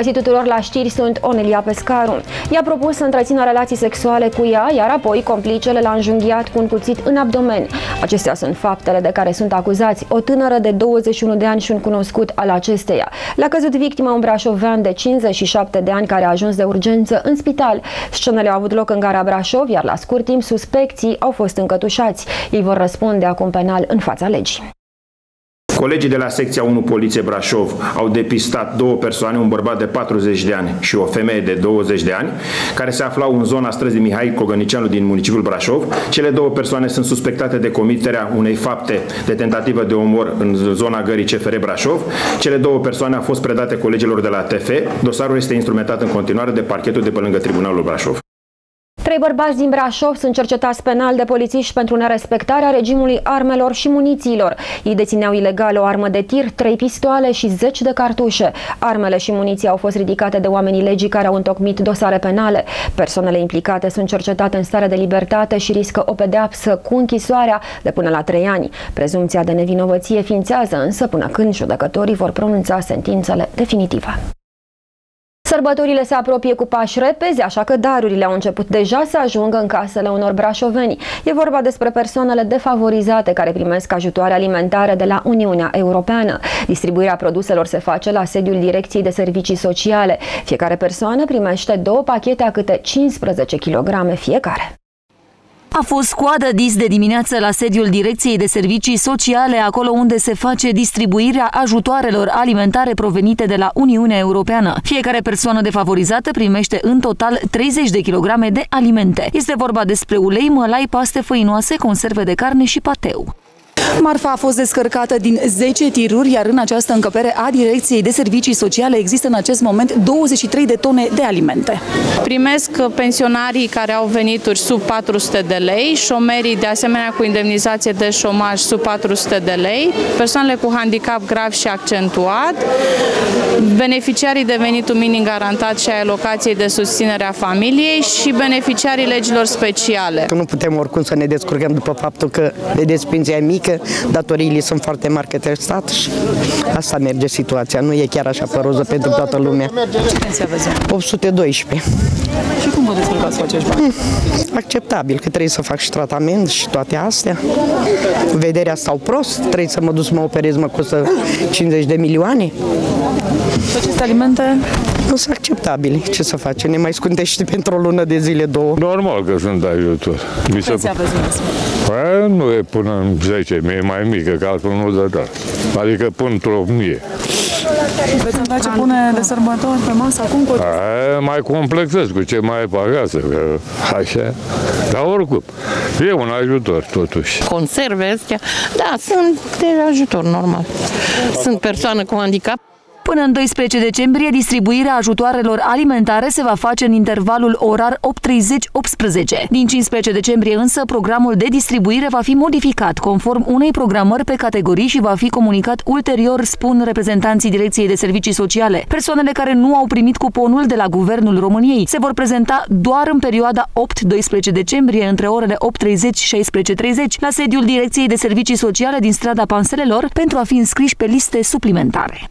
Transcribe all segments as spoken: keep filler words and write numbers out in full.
găsit tuturor la știri, sunt Onelia Pescaru. I-a propus să întrețină relații sexuale cu ea, iar apoi complicele l-a înjunghiat cu un cuțit în abdomen. Acestea sunt faptele de care sunt acuzați o tânără de douăzeci și unu de ani și un cunoscut al acesteia. Le-a căzut victima un brașovean de cincizeci și șapte de ani care a ajuns de urgență în spital. Scenele au avut loc în gara Brașov, iar la scurt timp suspecții au fost încătușați. Ei vor răspunde acum penal în fața legii. Colegii de la secția unu Poliție Brașov au depistat două persoane, un bărbat de patruzeci de ani și o femeie de douăzeci de ani, care se aflau în zona străzii Mihai Cogănicianu din municipiul Brașov. Cele două persoane sunt suspectate de comiterea unei fapte de tentativă de omor în zona gării C F R Brașov. Cele două persoane au fost predate colegilor de la T F. Dosarul este instrumentat în continuare de parchetul de pe lângă Tribunalul Brașov. Trei bărbați din Brașov sunt cercetați penal de polițiști pentru nerespectarea regimului armelor și munițiilor. Ei dețineau ilegal o armă de tir, trei pistoale și zeci de cartușe. Armele și muniția au fost ridicate de oamenii legii care au întocmit dosare penale. Persoanele implicate sunt cercetate în stare de libertate și riscă o pedeapsă cu închisoarea de până la trei ani. Prezumția de nevinovăție ființează însă până când judecătorii vor pronunța sentințele definitive. Sărbătorile se apropie cu pași repezi, așa că darurile au început deja să ajungă în casele unor brașoveni. E vorba despre persoanele defavorizate care primesc ajutoare alimentare de la Uniunea Europeană. Distribuirea produselor se face la sediul Direcției de Servicii Sociale. Fiecare persoană primește două pachete a câte cincisprezece kilograme fiecare. A fost coadă dis de dimineață la sediul Direcției de Servicii Sociale, acolo unde se face distribuirea ajutoarelor alimentare provenite de la Uniunea Europeană. Fiecare persoană defavorizată primește în total treizeci de kilograme de alimente. Este vorba despre ulei, mălai, paste făinoase, conserve de carne și pateu. Marfa a fost descărcată din zece tiruri, iar în această încăpere a Direcției de Servicii Sociale există în acest moment douăzeci și trei de tone de alimente. Primesc pensionarii care au venituri sub patru sute de lei, șomerii de asemenea cu indemnizație de șomaj sub patru sute de lei, persoanele cu handicap grav și accentuat, beneficiarii de venitul minim garantat și a alocației de susținere a familiei și beneficiarii legilor speciale. Că nu putem oricum să ne descurcăm după faptul că vedeți pensia e mică, datoriile sunt foarte mari către stat și asta merge situația. Nu e chiar așa păroză pentru toată lumea. Ce pensie aveți? opt sute doisprezece. Și cum vă descurcați cu acești bani? Acceptabil, că trebuie să fac și tratament și toate astea. Vederea stau prost, trebuie să mă duc să mă operez, mă costă cincizeci de milioane. Și aceste alimente? Nu sunt acceptabile. Ce să facem? Ne mai scuntește pentru o lună de zile, două. Normal că sunt ajutor. Pensia aveți Păi nu e până în zece mii, e mai mică, că altfel nu dă dat. Adică până într-o mie. Veți avea ce pune de sărbători pe masă acum? Cu... A, mai complexez cu ce mai e pe acasă, că așa. Dar oricum, e un ajutor totuși. Conserve astea, da, sunt de ajutor normal. Sunt persoană cu handicap. Până în doisprezece decembrie, distribuirea ajutoarelor alimentare se va face în intervalul orar opt treizeci - optsprezece. Din cincisprezece decembrie însă, programul de distribuire va fi modificat conform unei programări pe categorii și va fi comunicat ulterior, spun reprezentanții Direcției de Servicii Sociale. Persoanele care nu au primit cuponul de la Guvernul României se vor prezenta doar în perioada opt - doisprezece decembrie, între orele opt treizeci - șaisprezece treizeci, la sediul Direcției de Servicii Sociale din strada Panselelor, pentru a fi înscriși pe liste suplimentare.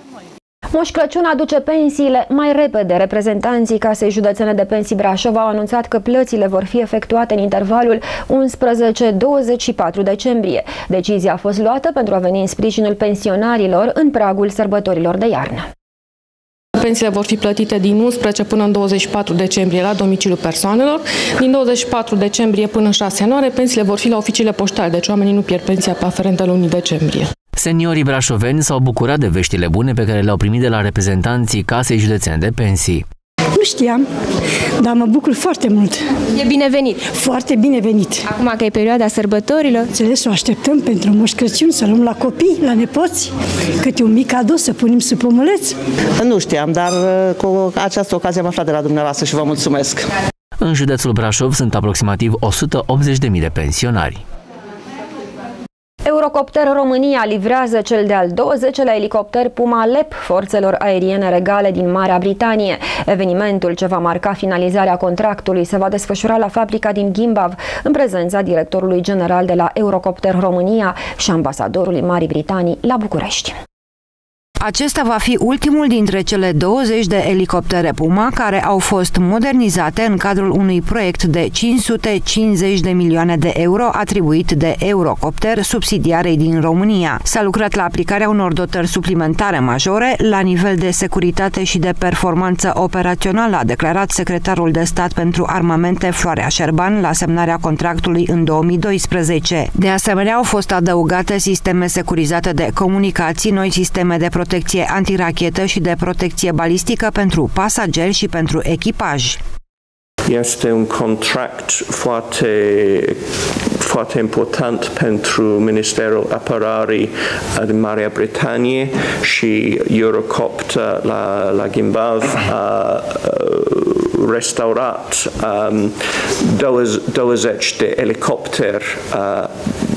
Moș Crăciun aduce pensiile mai repede. Reprezentanții Casei Județene de Pensii Brașov au anunțat că plățile vor fi efectuate în intervalul unsprezece - douăzeci și patru decembrie. Decizia a fost luată pentru a veni în sprijinul pensionarilor în pragul sărbătorilor de iarnă. Pensiile vor fi plătite din unsprezece până în douăzeci și patru decembrie la domiciliul persoanelor. Din douăzeci și patru decembrie până în șase ianuarie, pensiile vor fi la oficiile poștale, deci oamenii nu pierd pensia pe aferentă lunii decembrie. Seniorii brașoveni s-au bucurat de veștile bune pe care le-au primit de la reprezentanții Casei Județene de Pensii. Nu știam, dar mă bucur foarte mult. E binevenit. Foarte binevenit. Acum că e perioada sărbătorilor. Înțeles, o așteptăm pentru Moș Crăciun, să luăm la copii, la nepoți, câte un mic cadou să punem sub pomuleț. Nu știam, dar cu această ocazie am aflat de la dumneavoastră și vă mulțumesc. În județul Brașov sunt aproximativ o sută optzeci de mii de pensionari. Eurocopter România livrează cel de-al douăzecelea elicopter Puma Lep forțelor aeriene regale din Marea Britanie. Evenimentul, ce va marca finalizarea contractului, se va desfășura la fabrica din Gimbav, în prezența directorului general de la Eurocopter România și ambasadorului Marii Britanii la București. Acesta va fi ultimul dintre cele douăzeci de elicoptere Puma care au fost modernizate în cadrul unui proiect de cinci sute cincizeci de milioane de euro atribuit de Eurocopter, subsidiarei din România. S-a lucrat la aplicarea unor dotări suplimentare majore la nivel de securitate și de performanță operațională, a declarat secretarul de stat pentru armamente Floarea Șerban la semnarea contractului în două mii doisprezece. De asemenea, au fost adăugate sisteme securizate de comunicații, noi sisteme de protecție antirachetă și de protecție balistică pentru pasageri și pentru echipaj. Este un contract foarte, foarte important pentru Ministerul Apărării din Marea Britanie și Eurocopter la, la Gimbav a restaurat um, douăzeci de elicopteri uh,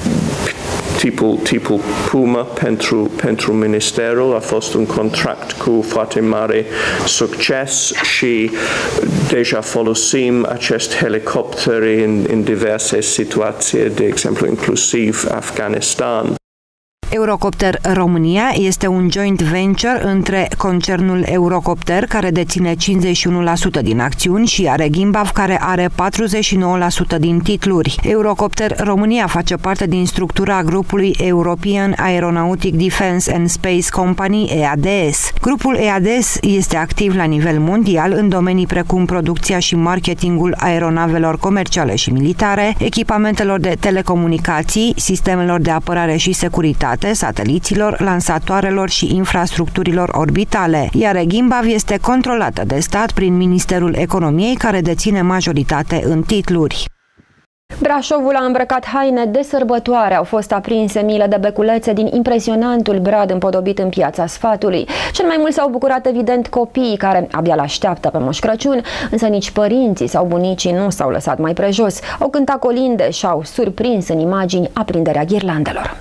tipul, tipul Puma pentru, pentru Ministerul. A fost un contract cu foarte mare succes și deja folosim acest helicopteri în, în diverse situații, de exemplu inclusiv Afganistan. Eurocopter România este un joint venture între concernul Eurocopter, care deține cincizeci și unu la sută din acțiuni, și are Gimbav, care are patruzeci și nouă la sută din titluri. Eurocopter România face parte din structura grupului European Aeronautic Defence and Space Company, E A D S. Grupul E A D S este activ la nivel mondial în domenii precum producția și marketingul aeronavelor comerciale și militare, echipamentelor de telecomunicații, sistemelor de apărare și securitate, sateliților, lansatoarelor și infrastructurilor orbitale, iar Gimbav este controlată de stat prin Ministerul Economiei, care deține majoritate în titluri. Brașovul a îmbrăcat haine de sărbătoare. Au fost aprinse mile de beculețe din impresionantul brad împodobit în Piața Sfatului. Cel mai mult s-au bucurat evident copiii, care abia l-așteaptă pe Moș Crăciun, însă nici părinții sau bunicii nu s-au lăsat mai prejos. Au cântat colinde și au surprins în imagini aprinderea ghirlandelor.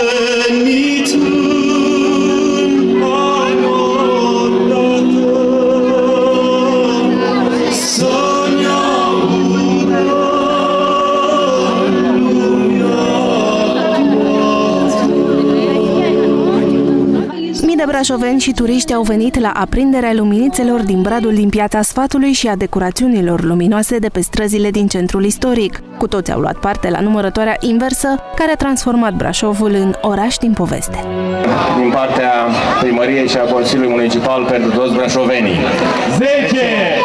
Mii de brașoveni și turiști au venit la aprinderea luminițelor din bradul din Piața Sfatului și a decorațiunilor luminoase de pe străzile din centrul istoric. Cu toți au luat parte la numărătoarea inversă, care a transformat Brașovul în oraș din poveste. Din partea Primăriei și a Consiliului Municipal pentru toți brașovenii. zece!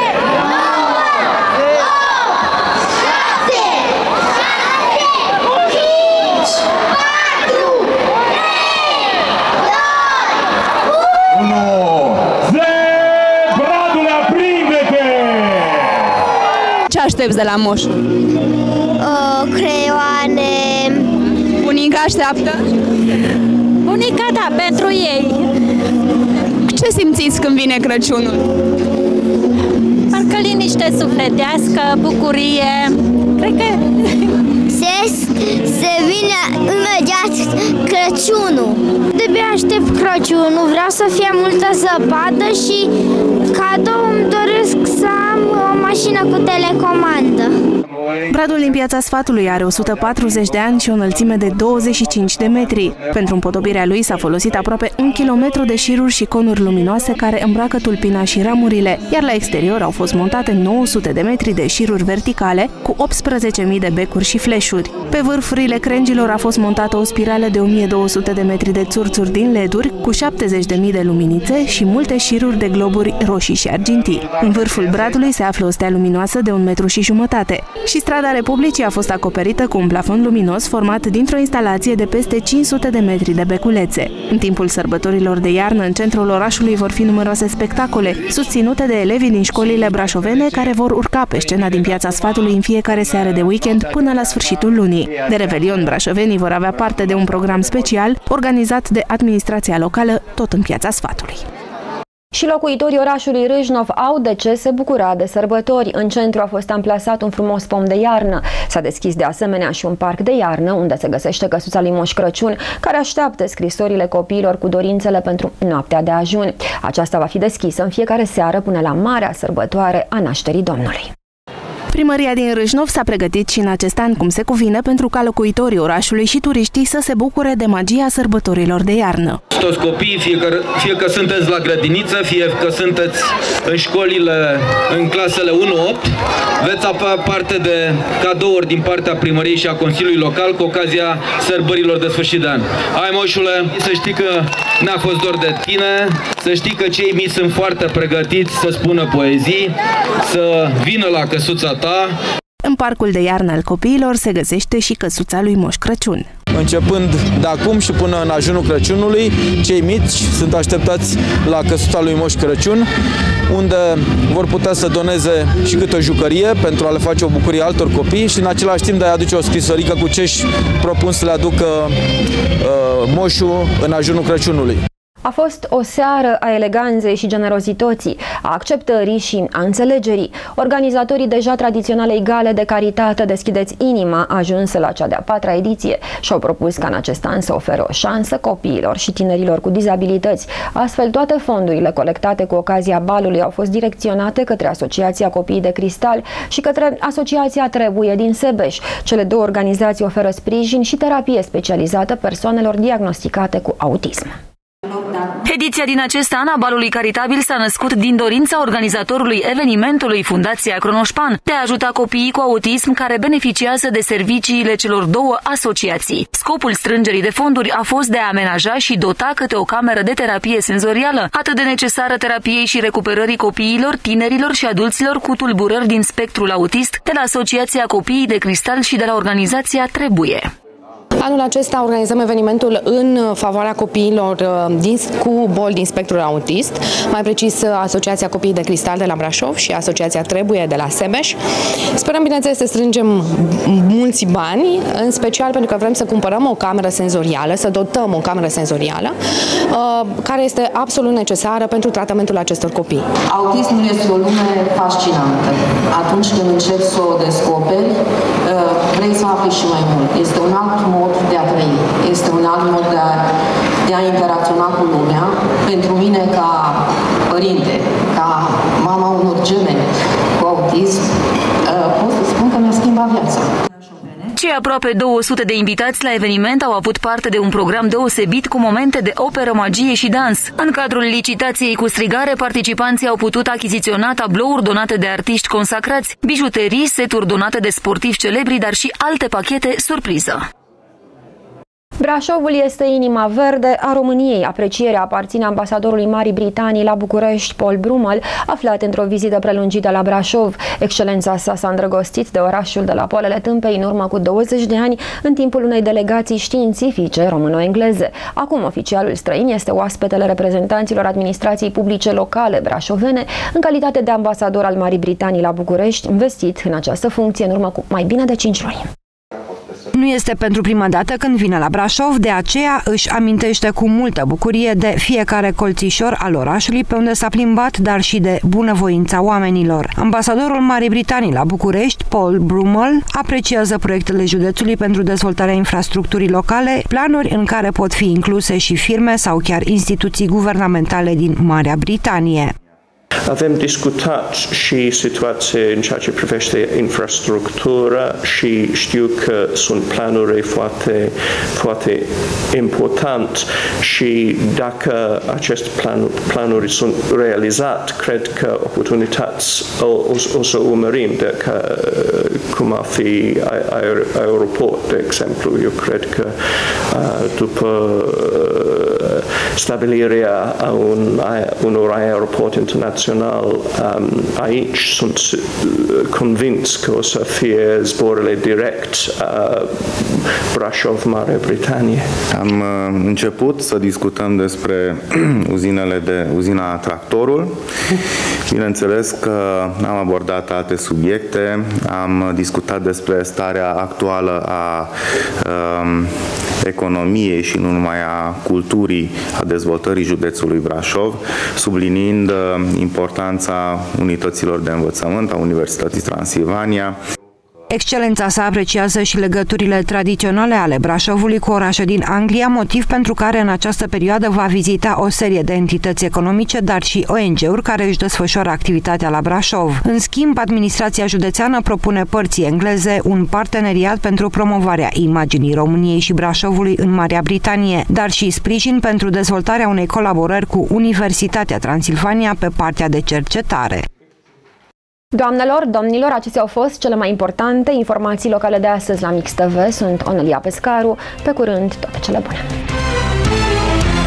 Ce aștepți de la moș? O, creioane. Bunica așteaptă? Bunica, da, pentru ei. Ce simțiți când vine Crăciunul? Parcă liniște sufletească, bucurie. Cred că... Se, se vine imediat Crăciunul. De-abia aștept Crăciunul, vreau să fie multă zăpadă și cadou îmi doresc să am o mașină cu telecomandă. Bradul din Piața Sfatului are o sută patruzeci de ani și o înălțime de douăzeci și cinci de metri. Pentru împodobirea lui s-a folosit aproape un kilometru de șiruri și conuri luminoase care îmbracă tulpina și ramurile, iar la exterior au fost montate nouă sute de metri de șiruri verticale cu optsprezece mii de becuri și fleșuri. Pe vârfurile crengilor a fost montată o spirală de o mie două sute de metri de țurțuri din leduri cu șaptezeci de mii de luminițe și multe șiruri de globuri roșii și argintii. În vârful bradului se află o stea luminoasă de un metru și jumătate. Și strada Republicii a fost acoperită cu un plafon luminos format dintr-o instalație de peste cinci sute de metri de beculețe. În timpul sărbătorilor de iarnă, în centrul orașului vor fi numeroase spectacole, susținute de elevii din școlile brașovene, care vor urca pe scena din Piața Sfatului în fiecare seară de weekend până la sfârșitul lunii. De Revelion, brașovenii vor avea parte de un program special organizat de administrația locală, tot în Piața Sfatului. Și locuitorii orașului Râșnov au de ce se bucura de sărbători. În centru a fost amplasat un frumos pom de iarnă. S-a deschis de asemenea și un parc de iarnă, unde se găsește căsuța lui Moș Crăciun, care așteaptă scrisorile copiilor cu dorințele pentru noaptea de ajun. Aceasta va fi deschisă în fiecare seară până la marea sărbătoare a nașterii Domnului. Primăria din Râșnov s-a pregătit și în acest an cum se cuvine pentru ca locuitorii orașului și turiștii să se bucure de magia sărbătorilor de iarnă. Toți copiii, fie că, fie că sunteți la grădiniță, fie că sunteți în școlile, în clasele unu opt, veți avea parte de cadouri din partea primăriei și a Consiliului Local cu ocazia sărbărilor de sfârșit de an. Hai, moșule, să știi că n-a fost dor de tine, să știi că cei mici sunt foarte pregătiți să spună poezii, să vină la căsuța ta. În parcul de iarnă al copiilor se găsește și căsuța lui Moș Crăciun. Începând de acum și până în ajunul Crăciunului, cei mici sunt așteptați la căsuța lui Moș Crăciun, unde vor putea să doneze și câte o jucărie pentru a le face o bucurie altor copii și în același timp de a aduce o scrisorică cu ce își propun să le aducă uh, moșul în ajunul Crăciunului. A fost o seară a eleganței și generozității, a acceptării și a înțelegerii. Organizatorii deja tradiționalei gale de caritate Deschideți Inima, ajunse la cea de-a patra ediție, și-au propus ca în acest an să ofere o șansă copiilor și tinerilor cu dizabilități. Astfel, toate fondurile colectate cu ocazia balului au fost direcționate către Asociația Copiii de Cristal și către Asociația Trebuie din Sebeș. Cele două organizații oferă sprijin și terapie specializată persoanelor diagnosticate cu autism. Ediția din acest an a balului caritabil s-a născut din dorința organizatorului evenimentului, Fundația Cronoșpan, de a ajuta copiii cu autism care beneficiază de serviciile celor două asociații. Scopul strângerii de fonduri a fost de a amenaja și dota câte o cameră de terapie senzorială, atât de necesară terapiei și recuperării copiilor, tinerilor și adulților cu tulburări din spectrul autist, de la Asociația Copiii de Cristal și de la organizația Trebuie. Anul acesta organizăm evenimentul în favoarea copiilor din, cu boli din spectrul autist, mai precis Asociația Copiii de Cristal de la Brașov și Asociația Trebuie de la Sebeș. Sperăm, bineînțeles, să strângem mulți bani, în special pentru că vrem să cumpărăm o cameră senzorială, să dotăm o cameră senzorială, care este absolut necesară pentru tratamentul acestor copii. Autismul este o lume fascinantă. Atunci când începi să o descoperi, vrei să afli și mai mult. Este un alt mod de a trăi. Este un alt mod de a, de a interacționa cu lumea. Pentru mine, ca părinte, ca mama unor gemeni cu autism, pot să spun că mi-a schimbat viața. Cei aproape două sute de invitați la eveniment au avut parte de un program deosebit cu momente de operă, magie și dans. În cadrul licitației cu strigare, participanții au putut achiziționa tablouri donate de artiști consacrați, bijuterii, seturi donate de sportivi celebri, dar și alte pachete surpriză. Brașovul este inima verde a României. Aprecierea aparține ambasadorului Marii Britanii la București, Paul Brummel, aflat într-o vizită prelungită la Brașov. Excelența sa s-a îndrăgostit de orașul de la poalele Tâmpei în urmă cu douăzeci de ani, în timpul unei delegații științifice româno-engleze. Acum, oficialul străin este oaspetele reprezentanților administrației publice locale brașovene, în calitate de ambasador al Marii Britanii la București, investit în această funcție în urmă cu mai bine de cinci luni. Nu este pentru prima dată când vine la Brașov, de aceea își amintește cu multă bucurie de fiecare colțișor al orașului pe unde s-a plimbat, dar și de bunăvoința oamenilor. Ambasadorul Marii Britanii la București, Paul Brummel, apreciază proiectele județului pentru dezvoltarea infrastructurii locale, planuri în care pot fi incluse și firme sau chiar instituții guvernamentale din Marea Britanie. Avem discutat și situație în ceea ce privește infrastructura și știu că sunt planuri foarte, foarte important și dacă aceste planuri, planuri sunt realizate, cred că oportunități o, o, o să urmărim, de că, cum ar fi aeroport, de exemplu. Eu cred că după stabilirea un, unor aeroport internațional Um, aici sunt convins că o să fie zborurile direct uh, Brașov-Marea Britanie. Am uh, început să discutăm despre uzinele de uzina Tractorul. Bineînțeles că am abordat alte subiecte, am discutat despre starea actuală a uh, economiei și nu numai a culturii, a dezvoltării județului Brașov, subliniind uh, importanța unităților de învățământ a Universității Transilvania. Excelența sa apreciază și legăturile tradiționale ale Brașovului cu orașe din Anglia, motiv pentru care în această perioadă va vizita o serie de entități economice, dar și O N G-uri care își desfășoară activitatea la Brașov. În schimb, administrația județeană propune părții engleze un parteneriat pentru promovarea imaginii României și Brașovului în Marea Britanie, dar și sprijin pentru dezvoltarea unei colaborări cu Universitatea Transilvania pe partea de cercetare. Doamnelor, domnilor, acestea au fost cele mai importante informații locale de astăzi la Mix T V. Sunt Onelia Pescaru. Pe curând, toate cele bune!